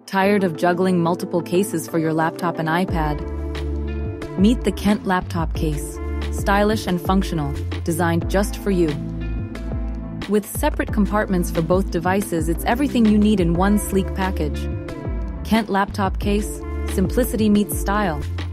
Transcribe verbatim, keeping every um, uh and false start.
Tired of juggling multiple cases for your laptop and iPad? Meet the Kent laptop case, stylish and functional, designed just for you. With separate compartments for both devices, it's everything you need in one sleek package. Kent laptop case, simplicity meets style.